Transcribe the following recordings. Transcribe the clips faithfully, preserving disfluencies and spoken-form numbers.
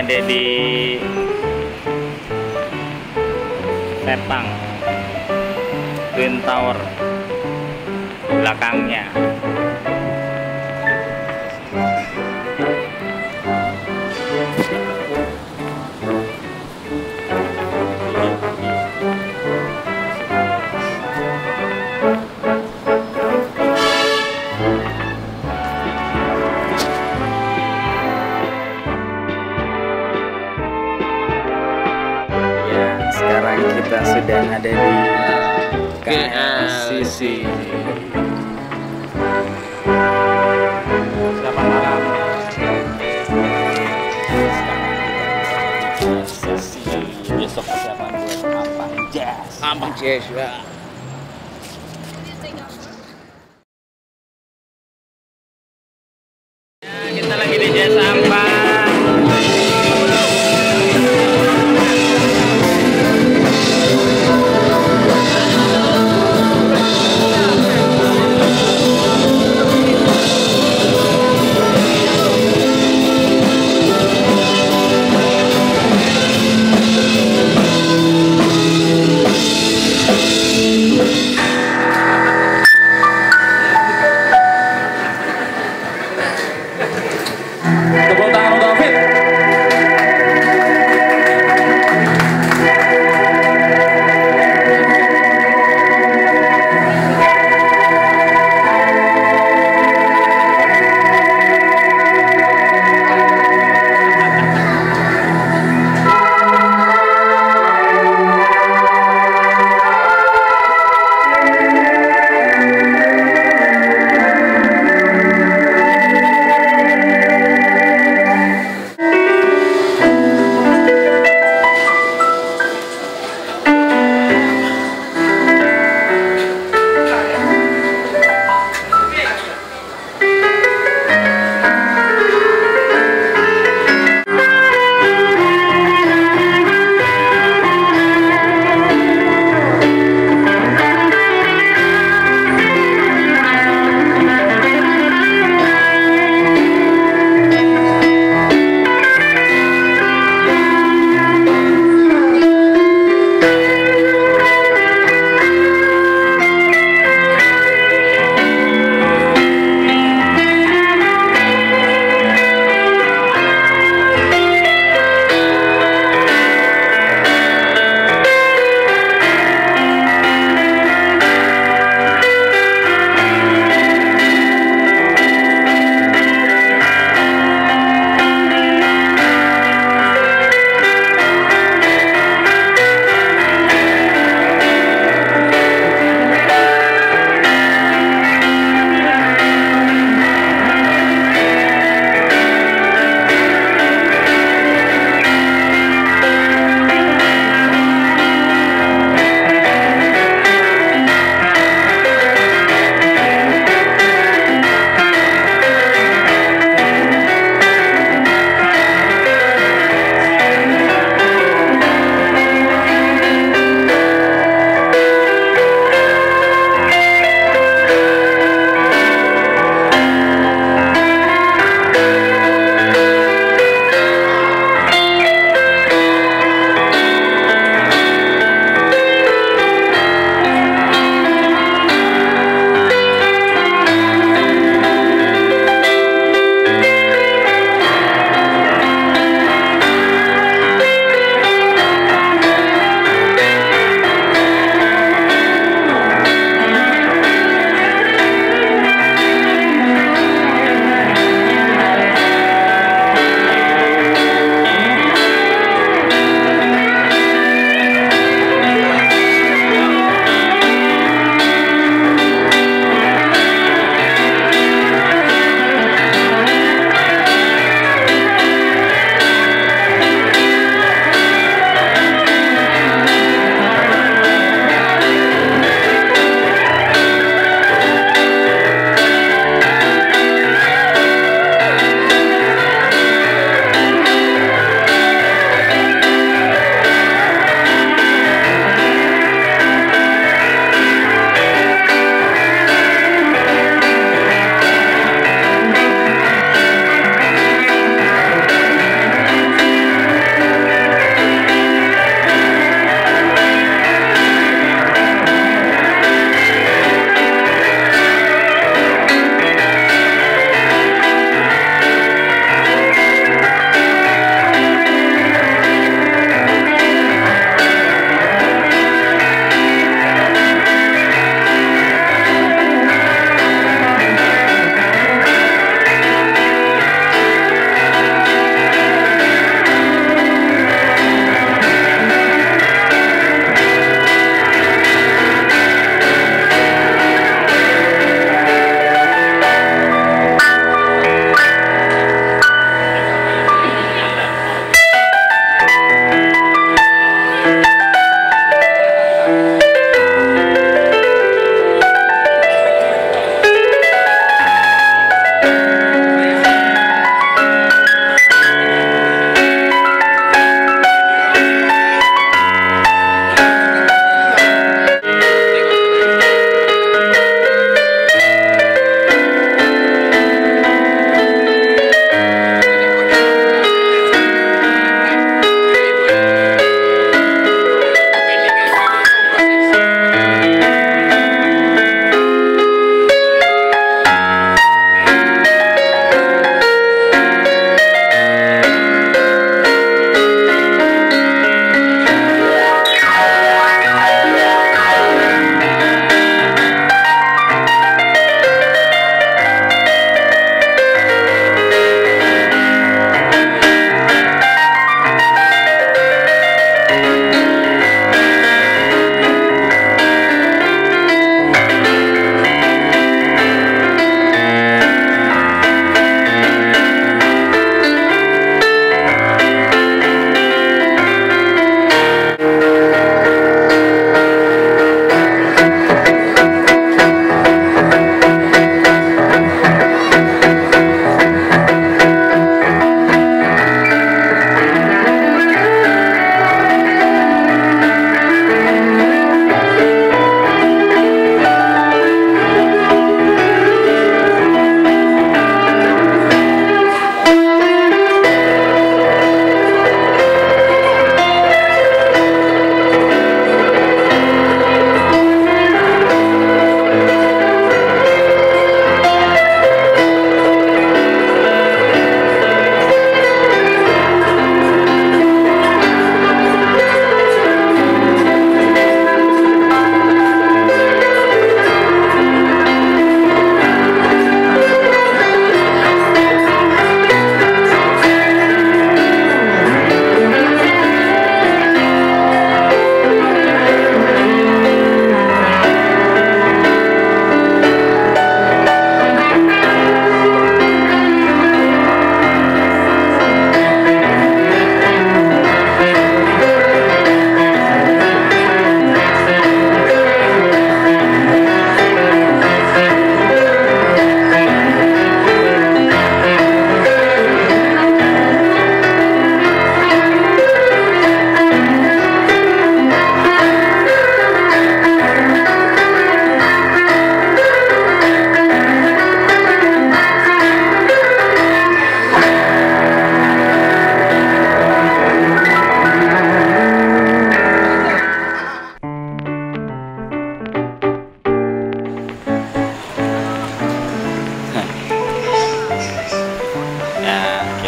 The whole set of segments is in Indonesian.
ada di Sepang Twin Tower belakangnya. Sekarang kita sudah ada di K L C C. Selamat malam. Besok persiapan buat Ampang Jazz. Ampang Jazz ya. Kita lagi di Jazz Ampang. Tepuk tangan untuk David.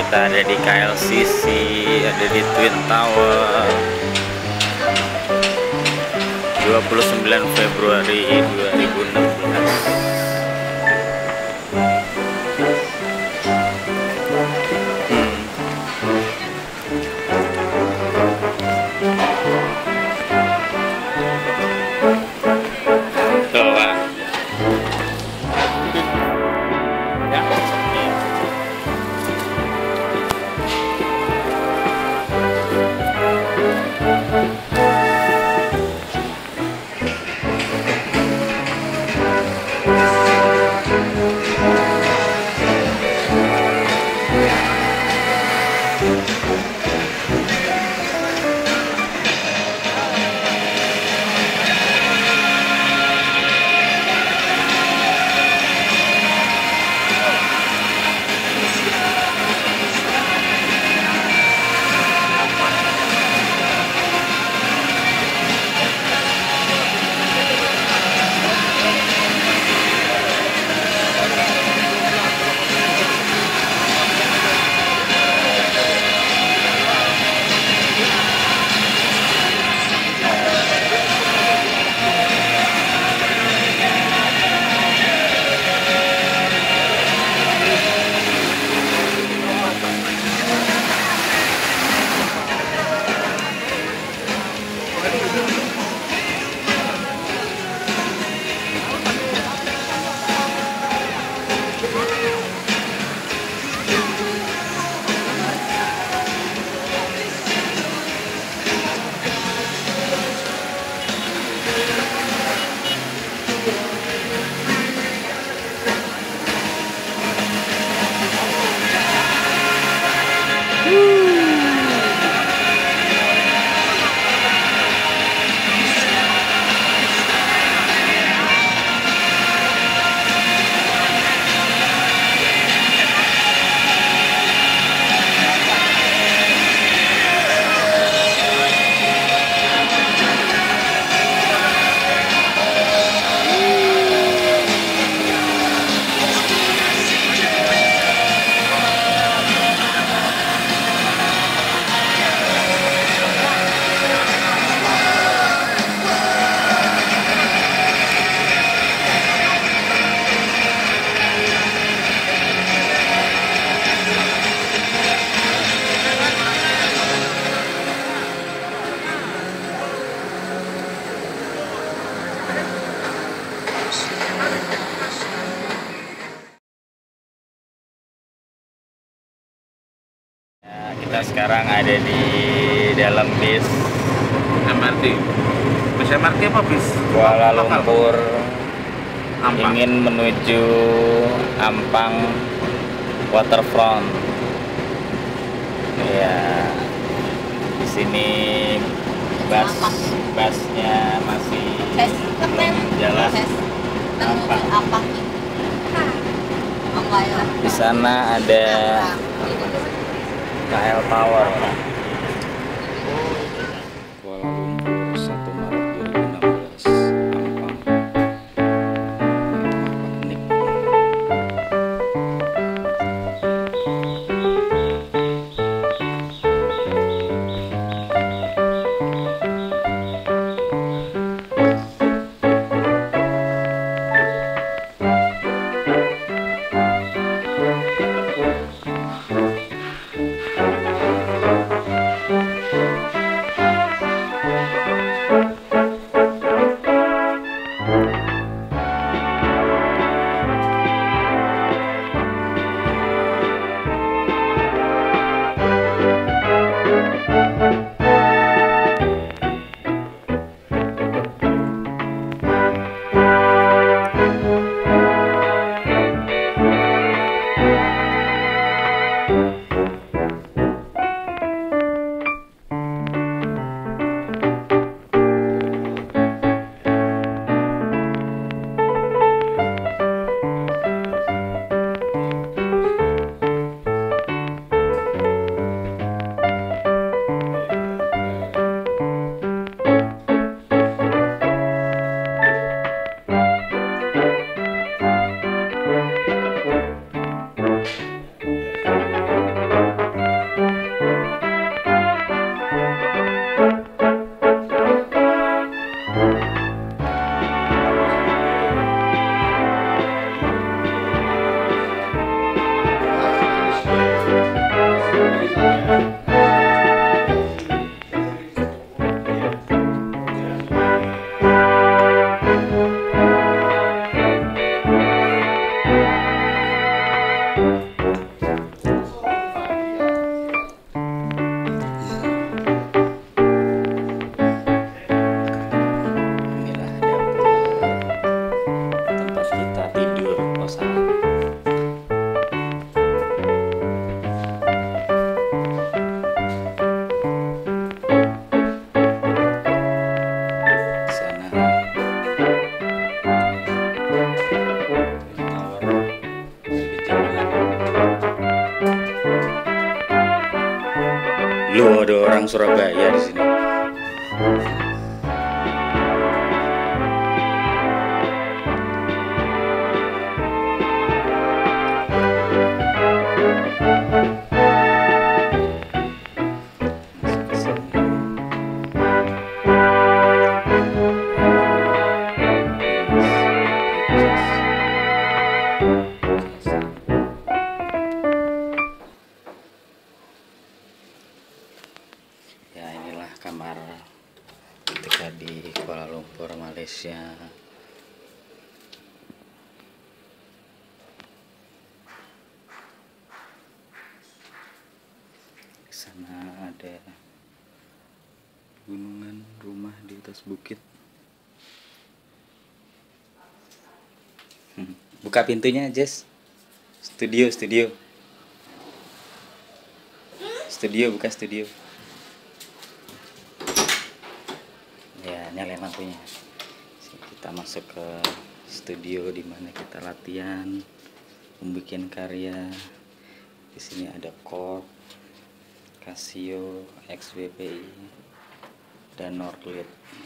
Kita ada di K L C C, ada di Twin Tower. dua puluh sembilan Februari dua ribu enam belas. Kita sekarang ada di dalam bis M R T. Bis M R T apa bis? Kuala Lokal? Lumpur, Ampang. ingin menuju Ampang Waterfront. Ya, di sini bus busnya masih belum jalan. Ampang. Di sana ada K L Tower. Kuala Lumpur, satu Maret dua ribu enam belas, Ampang. Panik. Loh, ada orang Surabaya di sini. Ya, inilah kamar ketika di Kuala Lumpur, Malaysia. Di sana ada gunungan, rumah di atas bukit. Hmm, Buka pintunya, Jess. Studio, studio. Studio, buka studio. Ya, nyalain lampunya. Kita masuk ke studio di mana kita latihan, membuat karya. Di sini ada Korg, Casio, X W P I, dan Norlid.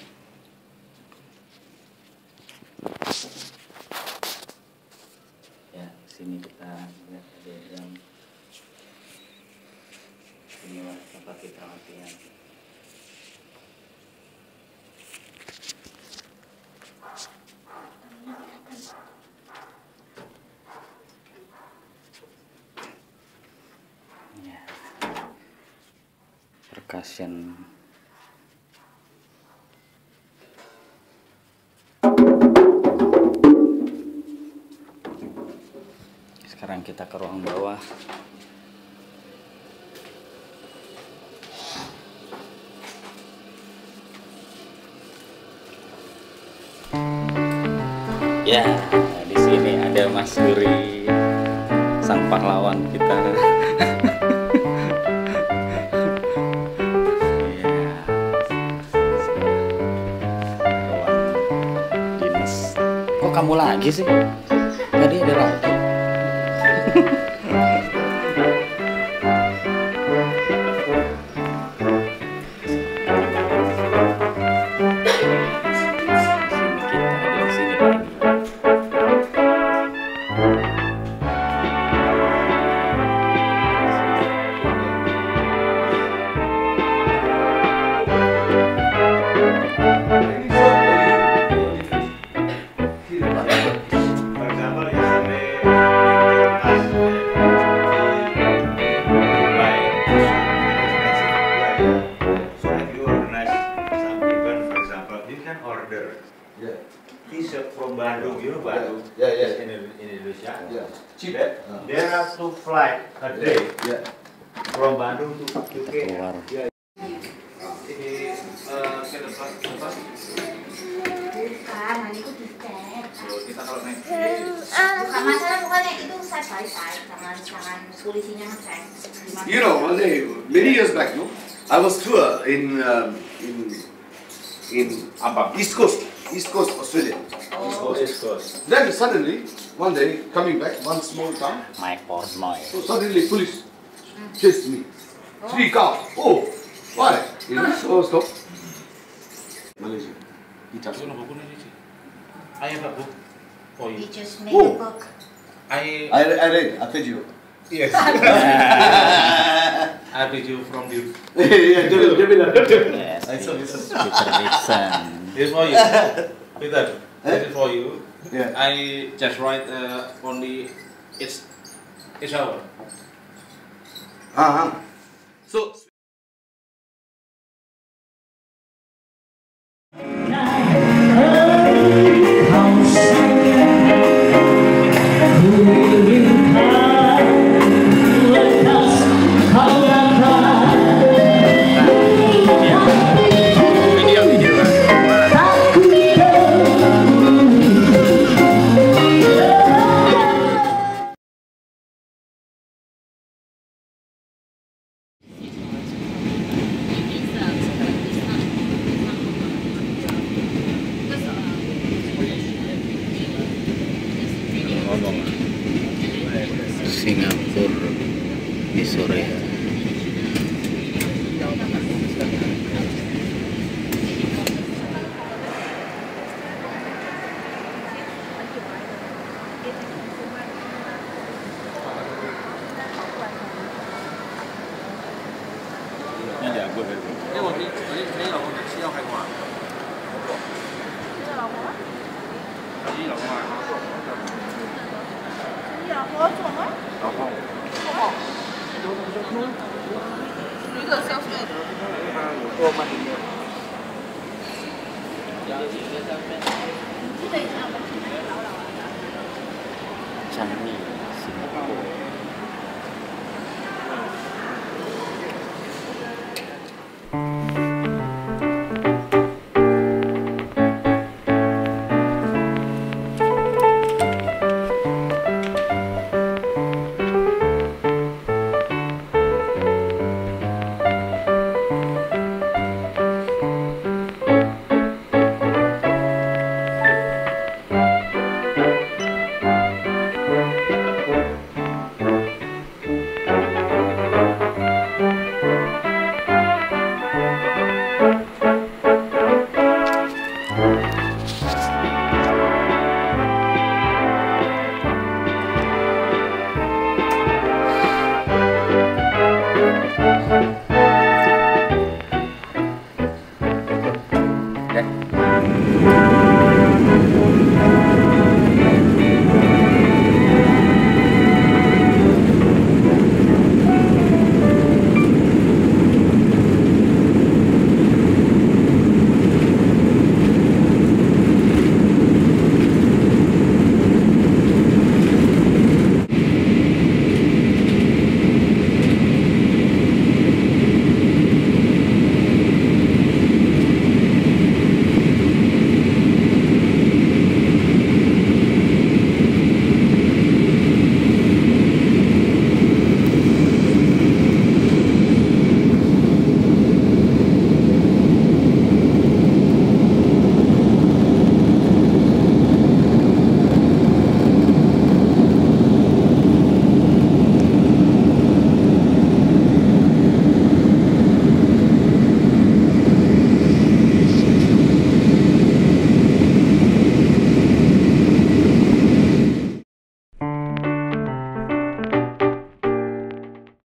Ya, sini kita lihat ada jam. Inilah tempat kita latihan. Ya, percussion. Sekarang kita ke ruang bawah. Ya, di sini ada Mas Duri, sang pahlawan kita. Ya, ruang dinas. Kok kamu lagi sih? Tadi ada lagi. T-shirt from Bandung, you know Bandung? Yeah, yeah, in, in Indonesia. Yeah. Cheap. There, Uh. there are two flights a day Yeah. from Bandung to U K. Keluar. Yeah. Ini uh, ke depan, depan. Bukan, ini tuh dicek. Kalau kita kalau naik Bukan masalah, bukannya itu side by side, jangan jangan polisinya ngecek. You know, one day, many years back, no, I was tour in um, in in apa? East Coast, East Coast, Australia. Oh, East Coast. Then suddenly, one day, coming back, one small town, My Portnoy. so suddenly police chased me. Three cars. Oh, why? You know, so stop. Malaysia. Itu nama buku ini sih. I have a book for We you. just made Oh. a book. I I, I read. I paid you. yes. I read you from you. Yeah, dia dia bilang. Yes, I saw this. Peter Dixon. This for you, Peter. This is for you. Yeah. I just write uh, only it's it's hour. Uh huh. So. Singapura di sore. 哦，怎么？ 然后有一个消费。 有做吗？